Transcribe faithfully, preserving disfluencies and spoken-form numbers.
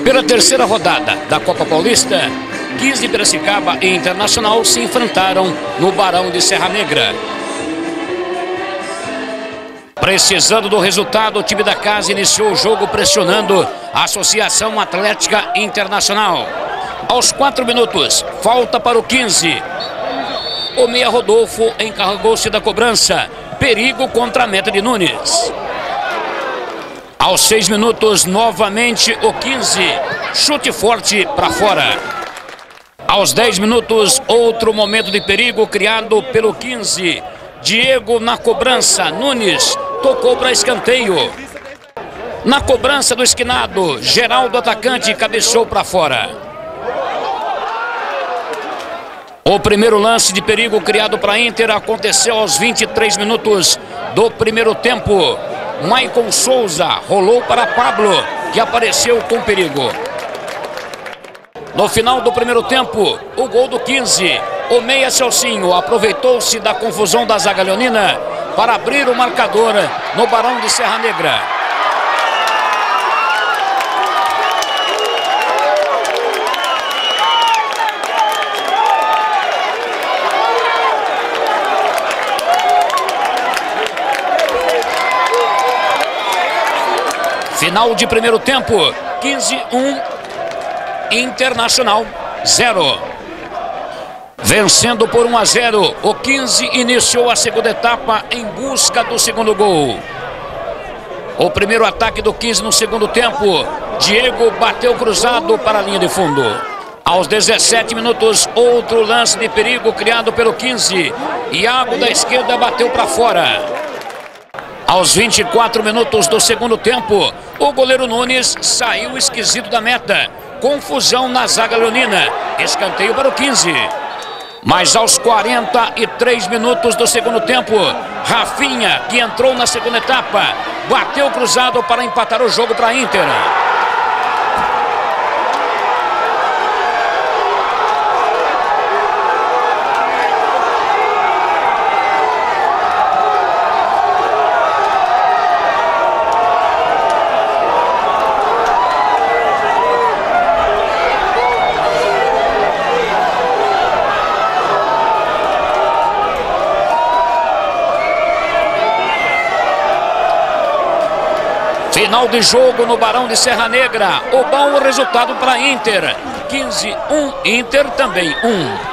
Pela terceira rodada da Copa Paulista, quinze de Piracicaba e Internacional se enfrentaram no Barão de Serra Negra. Precisando do resultado, o time da casa iniciou o jogo pressionando a Associação Atlética Internacional. Aos quatro minutos, falta para o quinze. O meia Rodolfo encarregou-se da cobrança. Perigo contra a meta de Nunes. Aos seis minutos, novamente o quinze. Chute forte para fora. Aos dez minutos, outro momento de perigo criado pelo quinze. Diego na cobrança. Nunes tocou para escanteio. Na cobrança do esquinado, Geraldo atacante cabeceou para fora. O primeiro lance de perigo criado para a Inter aconteceu aos vinte e três minutos do primeiro tempo. Maicon Souza rolou para Pablo, que apareceu com perigo. No final do primeiro tempo, o gol do quinze. O meia Celcinho aproveitou-se da confusão da zaga leonina para abrir o marcador no Barão de Serra Negra. Final de primeiro tempo, quinze a um, Internacional zero. Vencendo por um a zero, o quinze iniciou a segunda etapa em busca do segundo gol. O primeiro ataque do quinze no segundo tempo, Diego bateu cruzado para a linha de fundo. Aos dezessete minutos, outro lance de perigo criado pelo quinze. Iago da esquerda bateu para fora. Aos vinte e quatro minutos do segundo tempo, o goleiro Nunes saiu esquisito da meta. Confusão na zaga leonina. Escanteio para o quinze. Mas aos quarenta e três minutos do segundo tempo, Rafinha, que entrou na segunda etapa, bateu cruzado para empatar o jogo para a Inter. Final de jogo no Barão de Serra Negra. O bom resultado para a Inter. quinze a um, Inter também um.